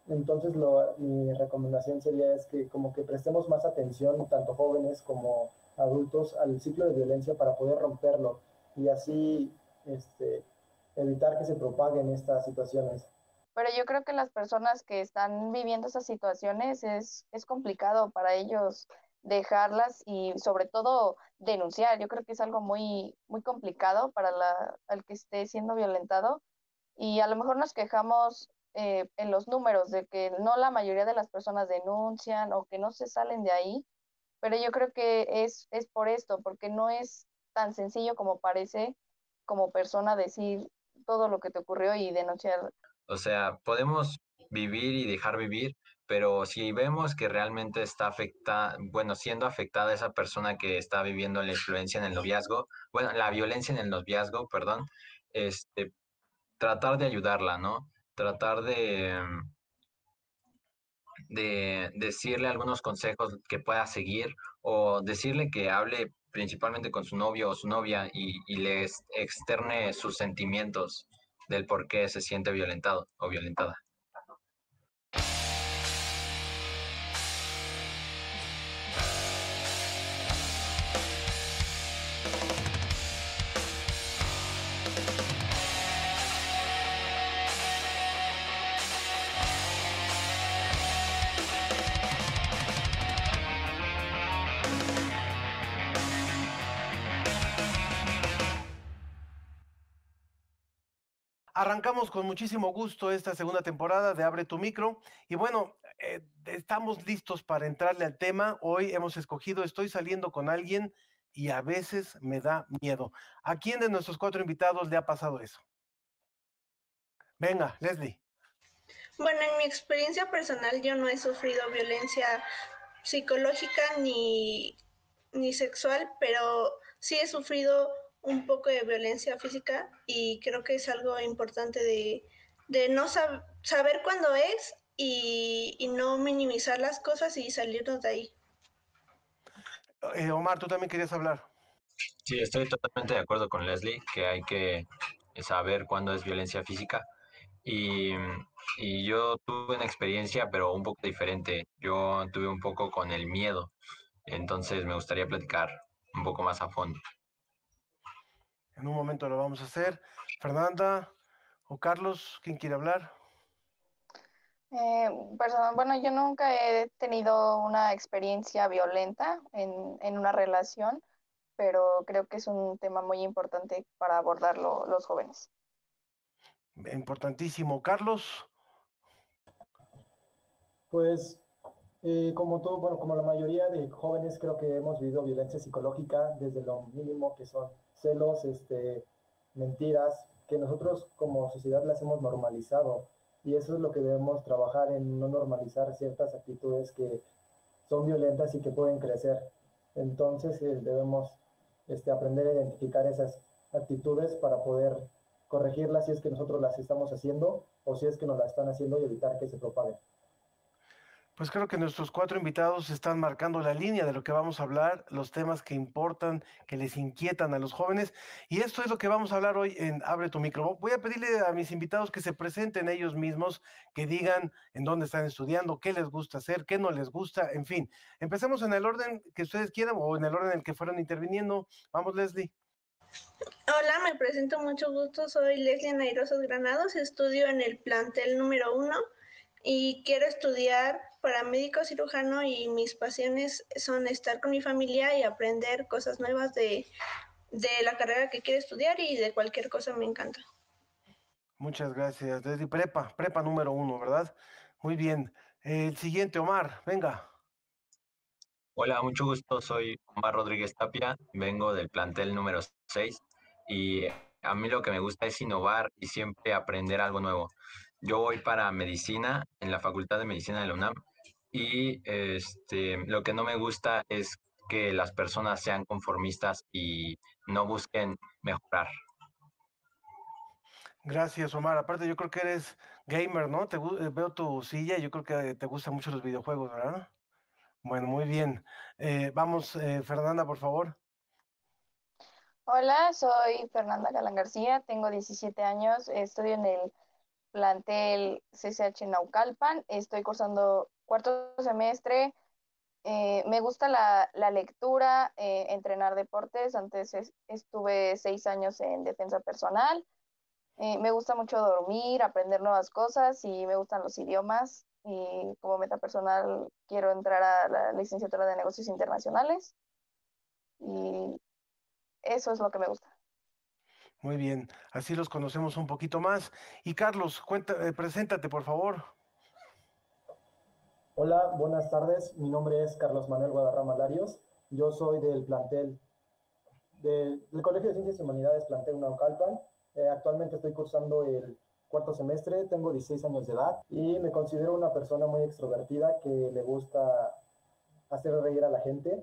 Entonces, mi recomendación sería es que como que prestemos más atención, tanto jóvenes como adultos, al ciclo de violencia para poder romperlo y así este, evitar que se propaguen estas situaciones. Pero yo creo que las personas que están viviendo esas situaciones es complicado para ellos dejarlas y sobre todo denunciar. Yo creo que es algo muy complicado para el que esté siendo violentado y a lo mejor nos quejamos en los números de que no la mayoría de las personas denuncian o que no se salen de ahí, pero yo creo que es por esto, porque no es tan sencillo como parece como persona decir todo lo que te ocurrió y denunciar. O sea, podemos vivir y dejar vivir, pero si vemos que realmente está bueno, siendo afectada esa persona que está viviendo la influencia en el noviazgo, bueno, la violencia en el noviazgo, perdón, este, tratar de ayudarla, ¿no? Tratar de decirle algunos consejos que pueda seguir o decirle que hable principalmente con su novio o su novia y les externe sus sentimientos del por qué se siente violentado o violentada. Arrancamos con muchísimo gusto esta segunda temporada de Abre tu Micro y bueno, estamos listos para entrarle al tema. Hoy hemos escogido Estoy saliendo con alguien y a veces me da miedo. ¿A quién de nuestros cuatro invitados le ha pasado eso? Venga, Leslie. Bueno, en mi experiencia personal yo no he sufrido violencia psicológica ni sexual, pero sí he sufrido un poco de violencia física y creo que es algo importante de no saber cuándo es y no minimizar las cosas y salirnos de ahí. Omar, tú también querías hablar. Sí, estoy totalmente de acuerdo con Leslie que hay que saber cuándo es violencia física. Y, y yo tuve una experiencia, pero un poco diferente. Yo tuve un poco con el miedo. Entonces me gustaría platicar un poco más a fondo. En un momento lo vamos a hacer. Fernanda o Carlos, ¿quién quiere hablar? Eh, bueno, yo nunca he tenido una experiencia violenta en una relación, pero creo que es un tema muy importante para abordarlo los jóvenes. Importantísimo. Carlos. Pues como todo, bueno, como la mayoría de jóvenes creo que hemos vivido violencia psicológica desde lo mínimo que son celos, mentiras, que nosotros como sociedad las hemos normalizado y eso es lo que debemos trabajar en no normalizar ciertas actitudes que son violentas y que pueden crecer. Entonces debemos aprender a identificar esas actitudes para poder corregirlas si es que nosotros las estamos haciendo o si es que nos las están haciendo y evitar que se propaguen. Pues creo que nuestros cuatro invitados están marcando la línea de lo que vamos a hablar, los temas que importan, que les inquietan a los jóvenes. Y esto es lo que vamos a hablar hoy en Abre tu Micro. Voy a pedirle a mis invitados que se presenten ellos mismos, que digan en dónde están estudiando, qué les gusta hacer, qué no les gusta, en fin. Empecemos en el orden que ustedes quieran o en el orden en el que fueron interviniendo. Vamos, Leslie. Hola, me presento mucho gusto, soy Leslie Nairosas Granados, estudio en el plantel número 1 y quiero estudiar para médico cirujano y mis pasiones son estar con mi familia y aprender cosas nuevas de la carrera que quiero estudiar y de cualquier cosa me encanta. Muchas gracias, Leslie. Prepa número 1, ¿verdad? Muy bien. El siguiente, Omar, venga. Hola, mucho gusto. Soy Omar Rodríguez Tapia. Vengo del plantel número 6 y a mí lo que me gusta es innovar y siempre aprender algo nuevo. Yo voy para medicina en la Facultad de Medicina de la UNAM y lo que no me gusta es que las personas sean conformistas y no busquen mejorar. Gracias, Omar. Aparte, yo creo que eres gamer, ¿no? Veo tu silla y yo creo que te gustan mucho los videojuegos, ¿verdad? Bueno, muy bien. Vamos, Fernanda, por favor. Hola, soy Fernanda Galán García, tengo 17 años, estudio en el plantel CCH Naucalpan. Estoy cursando cuarto semestre. Me gusta la lectura, entrenar deportes. Antes estuve 6 años en defensa personal. Me gusta mucho dormir, aprender nuevas cosas y me gustan los idiomas. Y como meta personal quiero entrar a la licenciatura de negocios internacionales. Y eso es lo que me gusta. Muy bien, así los conocemos un poquito más. Y Carlos, preséntate, por favor. Hola, buenas tardes. Mi nombre es Carlos Manuel Guadarrama Larios. Yo soy del plantel del Colegio de Ciencias y Humanidades, plantel Naucalpan. Actualmente estoy cursando el cuarto semestre, tengo 16 años de edad y me considero una persona muy extrovertida que le gusta hacer reír a la gente,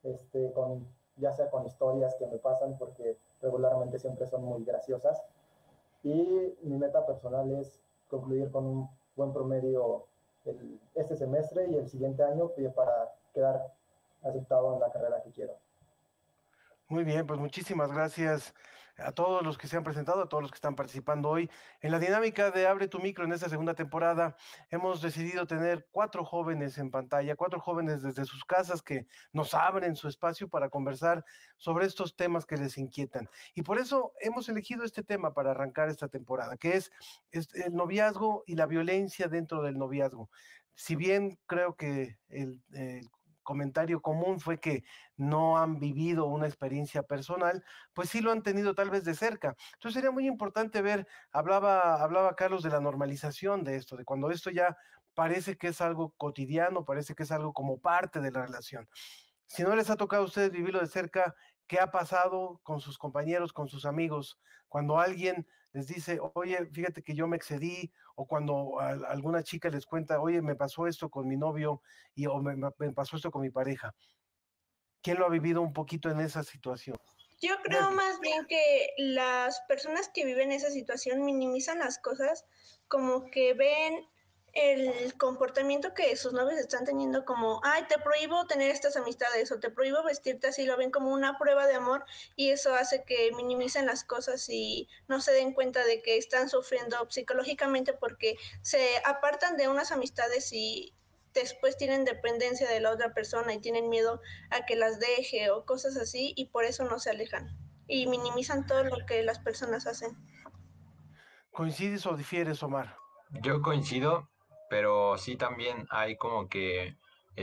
ya sea con historias que me pasan, porque regularmente siempre son muy graciosas. Y mi meta personal es concluir con un buen promedio este semestre y el siguiente año para quedar aceptado en la carrera que quiero. Muy bien, pues muchísimas gracias a todos los que se han presentado, a todos los que están participando hoy. En la dinámica de Abre tu Micro en esta segunda temporada, hemos decidido tener 4 jóvenes en pantalla, 4 jóvenes desde sus casas que nos abren su espacio para conversar sobre estos temas que les inquietan. Y por eso hemos elegido este tema para arrancar esta temporada, que es el noviazgo y la violencia dentro del noviazgo. Si bien creo que el comentario común fue que no han vivido una experiencia personal, pues sí lo han tenido tal vez de cerca. Entonces sería muy importante ver, hablaba Carlos de la normalización de esto, de cuando esto ya parece que es algo cotidiano, parece que es algo como parte de la relación. Si no les ha tocado a ustedes vivirlo de cerca, ¿qué ha pasado con sus compañeros, con sus amigos? Cuando alguien les dice, oye, fíjate que yo me excedí, o cuando alguna chica les cuenta, oye, me pasó esto con mi novio, o me pasó esto con mi pareja. ¿Quién lo ha vivido un poquito en esa situación? Yo creo más bien que las personas que viven esa situación minimizan las cosas, como que ven el comportamiento que sus novios están teniendo como, ay, te prohíbo tener estas amistades o te prohíbo vestirte así, lo ven como una prueba de amor y eso hace que minimicen las cosas y no se den cuenta de que están sufriendo psicológicamente porque se apartan de unas amistades y después tienen dependencia de la otra persona y tienen miedo a que las deje o cosas así y por eso no se alejan y minimizan todo lo que las personas hacen. ¿Coincides o difieres, Omar? Yo coincido, pero sí también hay como que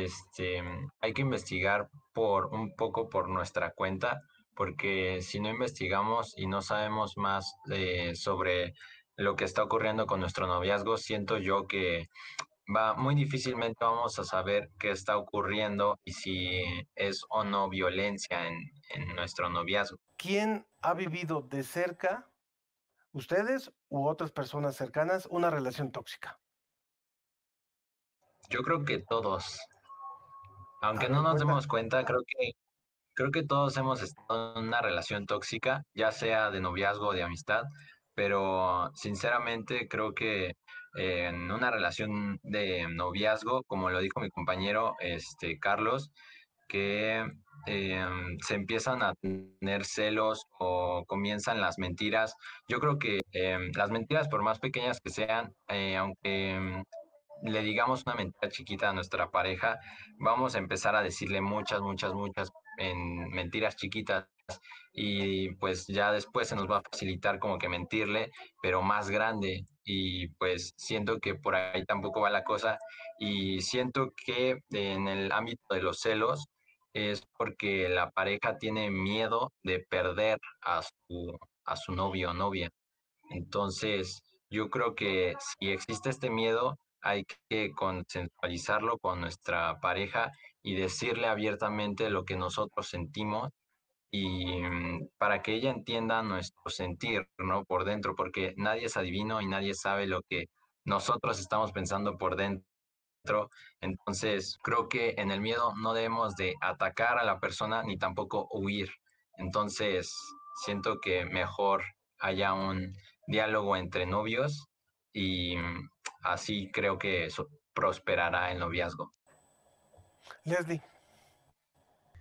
hay que investigar por un poco por nuestra cuenta, porque si no investigamos y no sabemos más sobre lo que está ocurriendo con nuestro noviazgo, siento yo que muy difícilmente vamos a saber qué está ocurriendo y si es o no violencia en nuestro noviazgo. ¿Quién ha vivido de cerca, ustedes u otras personas cercanas, una relación tóxica? Yo creo que todos, aunque no ver, nos cuenta. demos cuenta, creo que todos hemos estado en una relación tóxica, ya sea de noviazgo o de amistad, pero sinceramente creo que en una relación de noviazgo, como lo dijo mi compañero Carlos, que se empiezan a tener celos o comienzan las mentiras. Yo creo que las mentiras, por más pequeñas que sean, aunque le digamos una mentira chiquita a nuestra pareja, vamos a empezar a decirle muchas, muchas, muchas en mentiras chiquitas y pues ya después se nos va a facilitar como que mentirle, pero más grande y pues siento que por ahí tampoco va la cosa y siento que en el ámbito de los celos es porque la pareja tiene miedo de perder a su novio o novia. Entonces, yo creo que si existe este miedo, hay que consensualizarlo con nuestra pareja y decirle abiertamente lo que nosotros sentimos y para que ella entienda nuestro sentir, ¿no? Por dentro, porque nadie es adivino y nadie sabe lo que nosotros estamos pensando por dentro. Entonces, creo que en el miedo no debemos de atacar a la persona ni tampoco huir. Entonces, siento que mejor haya un diálogo entre novios y así creo que eso prosperará el noviazgo. Leslie.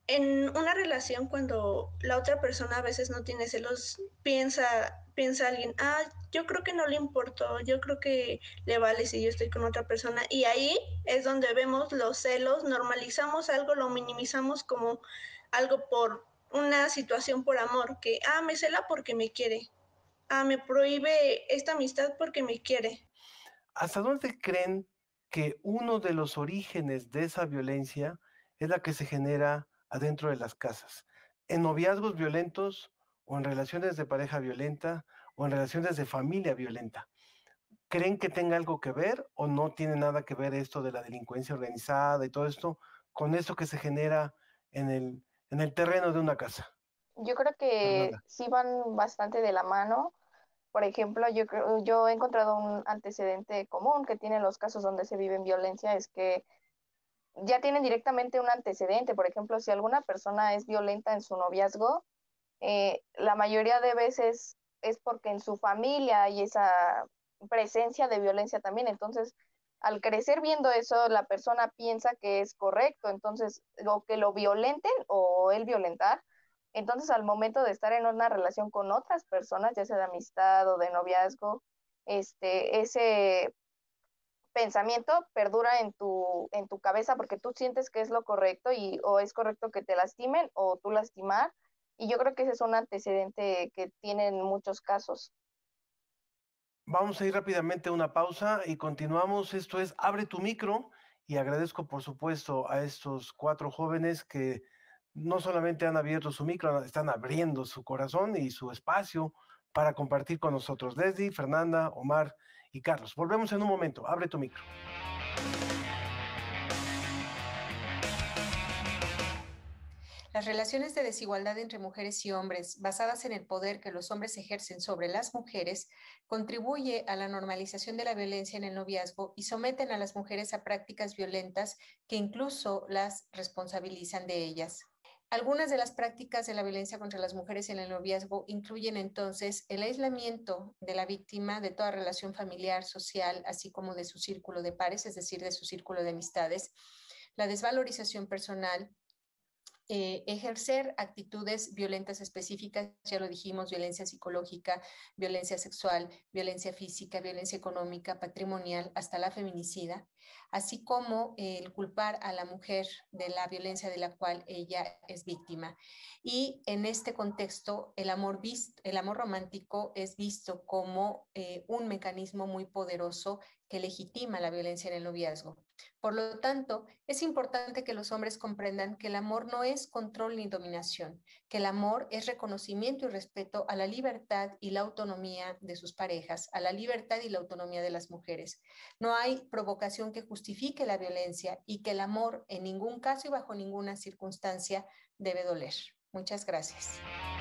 en una relación, cuando la otra persona a veces no tiene celos, piensa alguien, yo creo que no le importó, yo creo que le vale si yo estoy con otra persona. Y ahí es donde vemos los celos, normalizamos algo, lo minimizamos como algo por una situación por amor, que, me cela porque me quiere, me prohíbe esta amistad porque me quiere. ¿Hasta dónde creen que uno de los orígenes de esa violencia es la que se genera adentro de las casas? ¿En noviazgos violentos o en relaciones de pareja violenta o en relaciones de familia violenta? ¿Creen que tenga algo que ver o no tiene nada que ver esto de la delincuencia organizada y todo esto con esto que se genera en el terreno de una casa? Yo creo que Fernanda. sí van bastante de la mano. Por ejemplo, yo he encontrado un antecedente común que tienen los casos donde se vive en violencia, es que ya tienen directamente un antecedente. Por ejemplo, si alguna persona es violenta en su noviazgo, la mayoría de veces es porque en su familia hay esa presencia de violencia también. Entonces, al crecer viendo eso, la persona piensa que es correcto, entonces, o que lo violenten o él violentar. Entonces, al momento de estar en una relación con otras personas, ya sea de amistad o de noviazgo, ese pensamiento perdura en tu cabeza porque tú sientes que es lo correcto y o es correcto que te lastimen o tú lastimar. Y yo creo que ese es un antecedente que tienen muchos casos. Vamos a ir rápidamente a una pausa y continuamos. Esto es Abre tu micro y agradezco por supuesto a estos 4 jóvenes que no solamente han abierto su micro, están abriendo su corazón y su espacio para compartir con nosotros. Leslie, Fernanda, Omar y Carlos. Volvemos en un momento. Abre tu micro. Las relaciones de desigualdad entre mujeres y hombres, basadas en el poder que los hombres ejercen sobre las mujeres, contribuye a la normalización de la violencia en el noviazgo y someten a las mujeres a prácticas violentas que incluso las responsabilizan de ellas. Algunas de las prácticas de la violencia contra las mujeres en el noviazgo incluyen entonces el aislamiento de la víctima de toda relación familiar, social, así como de su círculo de pares, es decir, de su círculo de amistades, la desvalorización personal, ejercer actitudes violentas específicas, ya lo dijimos, violencia psicológica, violencia sexual, violencia física, violencia económica, patrimonial, hasta la feminicida, así como el culpar a la mujer de la violencia de la cual ella es víctima. Y en este contexto, el amor romántico es visto como un mecanismo muy poderoso que legitima la violencia en el noviazgo. Por lo tanto, es importante que los hombres comprendan que el amor no es control ni dominación, que el amor es reconocimiento y respeto a la libertad y la autonomía de sus parejas, a la libertad y la autonomía de las mujeres. No hay provocación que justifique la violencia y que el amor en ningún caso y bajo ninguna circunstancia debe doler. Muchas gracias.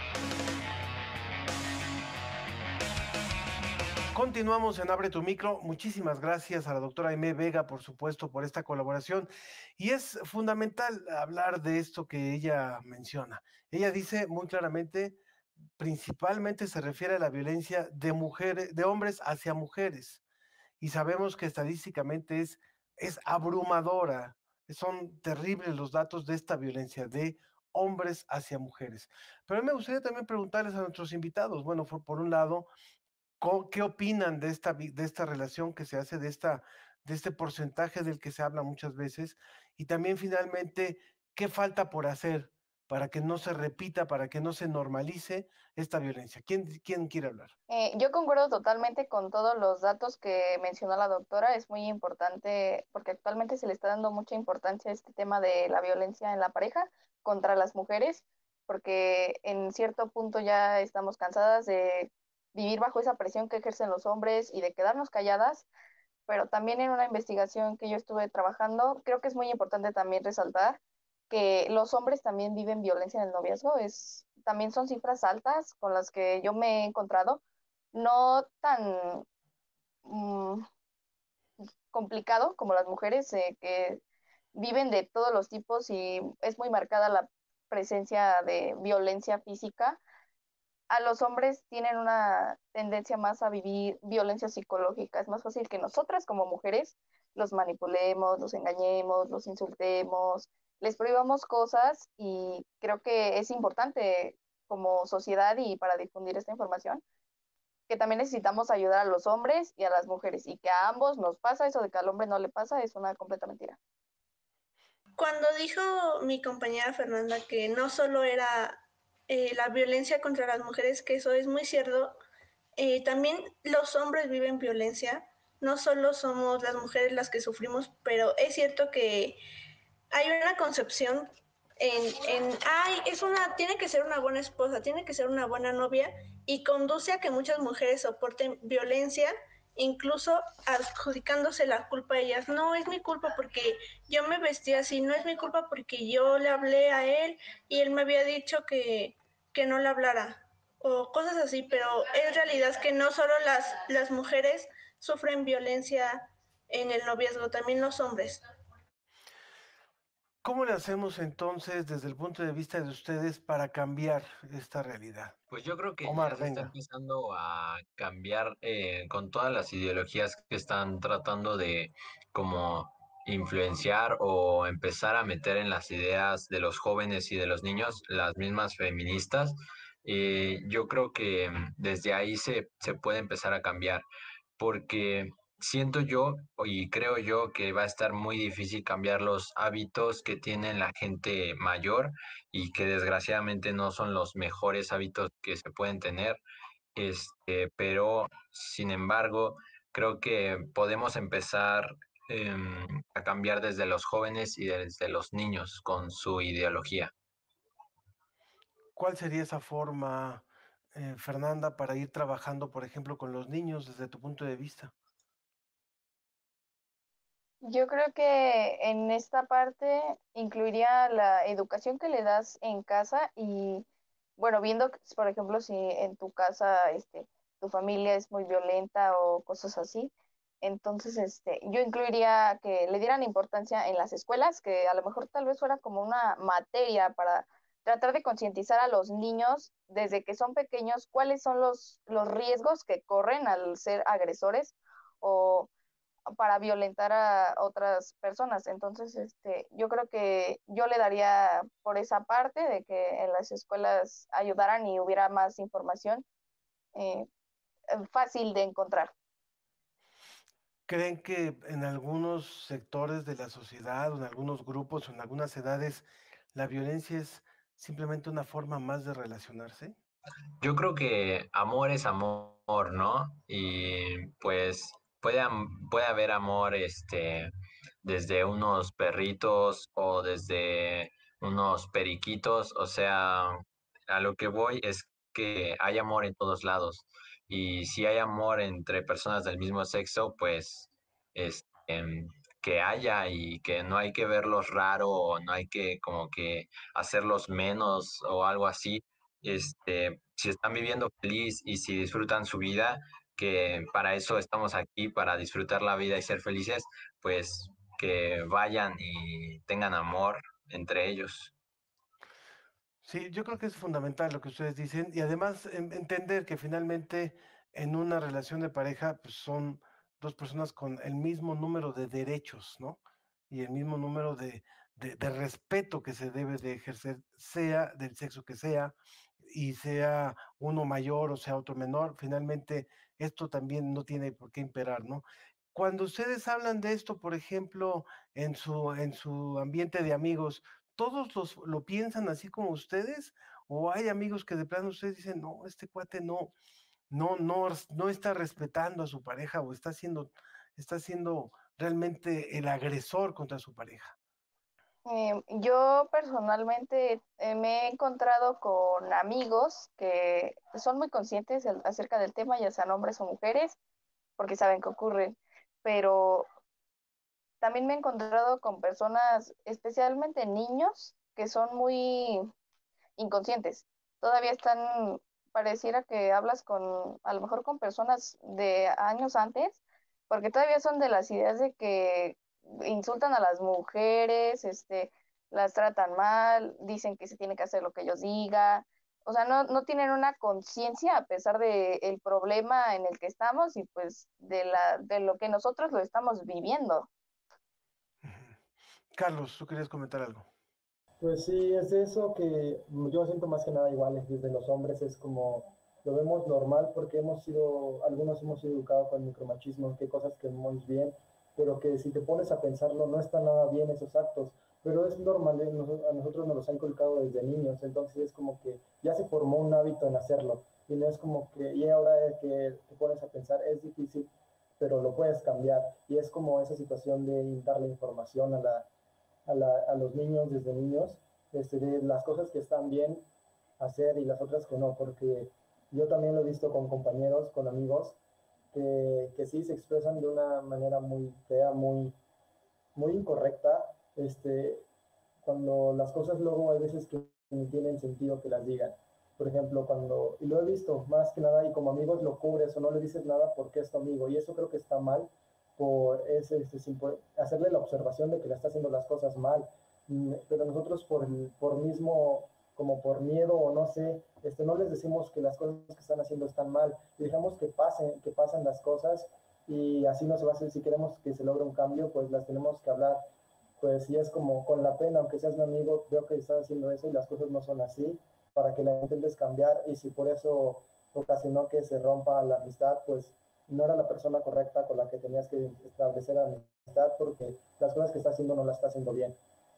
Continuamos en Abre tu micro. Muchísimas gracias a la doctora Aimé Vega, por supuesto, por esta colaboración. Y es fundamental hablar de esto que ella menciona. Ella dice muy claramente, principalmente se refiere a la violencia de mujeres, de hombres hacia mujeres. Y sabemos que estadísticamente es abrumadora. Son terribles los datos de esta violencia de hombres hacia mujeres. Pero a mí me gustaría también preguntarles a nuestros invitados, bueno, por un lado, ¿qué opinan de esta relación que se hace, de este porcentaje del que se habla muchas veces? Y también finalmente, ¿qué falta por hacer para que no se repita, para que no se normalice esta violencia? ¿Quién quiere hablar? Yo concuerdo totalmente con todos los datos que mencionó la doctora. Es muy importante porque actualmente se le está dando mucha importancia a este tema de la violencia en la pareja contra las mujeres, porque en cierto punto ya estamos cansadas de vivir bajo esa presión que ejercen los hombres y de quedarnos calladas. Pero también en una investigación que yo estuve trabajando, creo que es muy importante también resaltar que los hombres también viven violencia en el noviazgo. También son cifras altas con las que yo me he encontrado, no tan mm, complicado como las mujeres, que viven de todos los tipos y es muy marcada la presencia de violencia física. A los hombres tienen una tendencia más a vivir violencia psicológica. Es más fácil que nosotras como mujeres los manipulemos, los engañemos, los insultemos, les prohibamos cosas y creo que es importante como sociedad y para difundir esta información, que también necesitamos ayudar a los hombres y a las mujeres y que a ambos nos pasa eso de que al hombre no le pasa es una completa mentira. Cuando dijo mi compañera Fernanda que no solo era la violencia contra las mujeres, que eso es muy cierto, también los hombres viven violencia, no solo somos las mujeres las que sufrimos, pero es cierto que hay una concepción tiene que ser una buena esposa, tiene que ser una buena novia, y conduce a que muchas mujeres soporten violencia, incluso adjudicándose la culpa a ellas. No es mi culpa porque yo me vestí así, no es mi culpa porque yo le hablé a él y él me había dicho que no le hablara, o cosas así, pero es realidad que no solo las mujeres sufren violencia en el noviazgo, también los hombres. ¿Cómo le hacemos entonces desde el punto de vista de ustedes para cambiar esta realidad? Pues yo creo que ya Omar, se está venga. empezando a cambiar con todas las ideologías que están tratando de como influenciar o empezar a meter en las ideas de los jóvenes y de los niños, las mismas feministas. Yo creo que desde ahí se puede empezar a cambiar, porque siento yo y creo yo que va a estar muy difícil cambiar los hábitos que tiene la gente mayor y que desgraciadamente no son los mejores hábitos que se pueden tener, pero sin embargo, creo que podemos empezar a cambiar desde los jóvenes y desde los niños con su ideología. ¿Cuál sería esa forma, Fernanda, para ir trabajando, por ejemplo, con los niños desde tu punto de vista? Yo creo que en esta parte incluiría la educación que le das en casa y, bueno, viendo, por ejemplo, si en tu casa, tu familia es muy violenta o cosas así, entonces, yo incluiría que le dieran importancia en las escuelas, que a lo mejor tal vez fuera como una materia para tratar de concientizar a los niños desde que son pequeños cuáles son los riesgos que corren al ser agresores o para violentar a otras personas. Entonces, yo creo que yo le daría por esa parte de que en las escuelas ayudaran y hubiera más información eh, fácil de encontrar. ¿Creen que en algunos sectores de la sociedad o en algunos grupos o en algunas edades la violencia es simplemente una forma más de relacionarse? Yo creo que amor es amor, ¿no? Y pues puede haber amor, desde unos perritos o desde unos periquitos, o sea, a lo que voy es que hay amor en todos lados. Y si hay amor entre personas del mismo sexo, pues, que haya y que no hay que verlos raro o no hay que como que hacerlos menos o algo así. Si están viviendo feliz y si disfrutan su vida, que para eso estamos aquí, para disfrutar la vida y ser felices, pues que vayan y tengan amor entre ellos. Sí, yo creo que es fundamental lo que ustedes dicen y además entender que finalmente en una relación de pareja pues, son dos personas con el mismo número de derechos, ¿no? Y el mismo número de respeto que se debe de ejercer, sea del sexo que sea, y sea uno mayor o sea otro menor. Finalmente, esto también no tiene por qué imperar, ¿no? Cuando ustedes hablan de esto, por ejemplo, en su ambiente de amigos, ¿todos lo piensan así como ustedes? ¿O hay amigos que de plano ustedes dicen, no, este cuate no está respetando a su pareja o está siendo realmente el agresor contra su pareja? Yo personalmente me he encontrado con amigos que son muy conscientes acerca del tema, ya sean hombres o mujeres, porque saben que ocurre, pero también me he encontrado con personas, especialmente niños, que son muy inconscientes. Todavía están, pareciera que hablas con, a lo mejor con personas de años antes, porque todavía son de las ideas de que insultan a las mujeres, las tratan mal, dicen que se tiene que hacer lo que ellos digan. O sea, no tienen una conciencia a pesar de el problema en el que estamos y pues de lo que nosotros lo estamos viviendo. Carlos, tú querías comentar algo. Pues sí, es eso que yo siento más que nada igual desde los hombres, es como lo vemos normal porque algunos hemos sido educados con micromachismo, en qué cosas que vemos bien, pero que si te pones a pensarlo no está nada bien esos actos, pero es normal, a nosotros nos los han inculcado desde niños, entonces es como que ya se formó un hábito en hacerlo, y no es como que, y ahora que te pones a pensar, es difícil, pero lo puedes cambiar, y es como esa situación de darle información a los niños desde niños, de las cosas que están bien hacer y las otras que no, porque yo también lo he visto con compañeros, con amigos, que sí se expresan de una manera muy fea, muy incorrecta, cuando las cosas luego hay veces que no tienen sentido que las digan. Por ejemplo, y lo he visto más que nada, y como amigos lo cubres o no le dices nada porque es tu amigo, y eso creo que está mal, hacerle la observación de que le está haciendo las cosas mal. Pero nosotros como por miedo o no sé, no les decimos que las cosas que están haciendo están mal, y dejamos que pasen las cosas, y así no se va a hacer. Si queremos que se logre un cambio, pues las tenemos que hablar, pues sí, es como con la pena, aunque seas mi amigo, veo que estás haciendo eso y las cosas no son así, para que la intentes cambiar, y si por eso ocasionó que se rompa la amistad, pues no era la persona correcta con la que tenías que establecer amistad, porque las cosas que está haciendo no las está haciendo bien.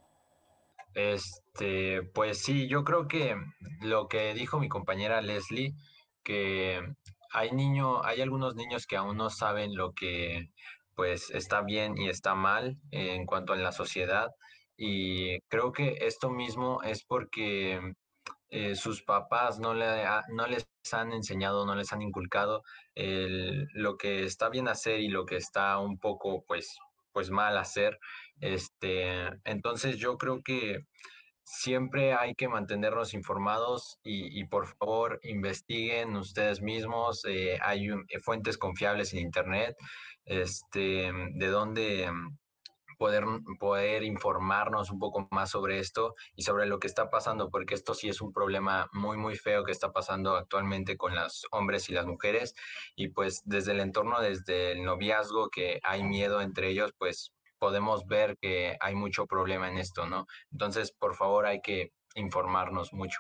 Pues sí, yo creo que lo que dijo mi compañera Leslie, que hay algunos niños que aún no saben lo que pues está bien y está mal en cuanto a la sociedad, y creo que esto mismo es porque sus papás no les han enseñado, no les han inculcado lo que está bien hacer y lo que está un poco pues mal hacer. Entonces yo creo que siempre hay que mantenernos informados y por favor investiguen ustedes mismos. Hay fuentes confiables en internet, de donde poder, poder informarnos un poco más sobre esto y sobre lo que está pasando, porque esto sí es un problema muy, muy feo que está pasando actualmente con los hombres y las mujeres, y pues desde el entorno, desde el noviazgo, que hay miedo entre ellos, pues podemos ver que hay mucho problema en esto, ¿no? Entonces, por favor, hay que informarnos mucho.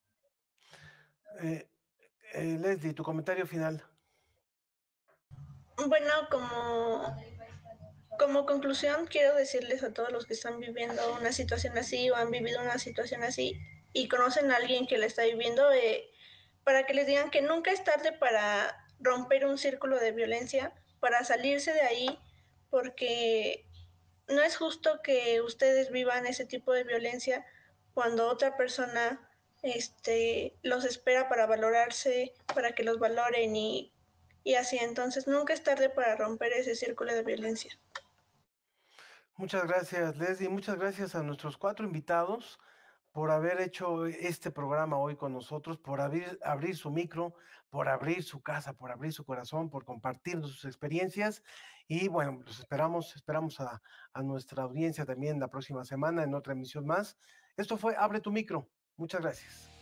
Eh, Leslie, tu comentario final. Bueno, como conclusión, quiero decirles a todos los que están viviendo una situación así o han vivido una situación así y conocen a alguien que la está viviendo, para que les digan que nunca es tarde para romper un círculo de violencia, para salirse de ahí, porque no es justo que ustedes vivan ese tipo de violencia cuando otra persona los espera para valorarse, para que los valoren y así. Entonces nunca es tarde para romper ese círculo de violencia. Muchas gracias, Leslie. Muchas gracias a nuestros 4 invitados por haber hecho este programa hoy con nosotros, por abrir su micro, por abrir su casa, por abrir su corazón, por compartirnos sus experiencias. Y bueno, los esperamos a nuestra audiencia también la próxima semana en otra emisión más. Esto fue Abre tu micro. Muchas gracias.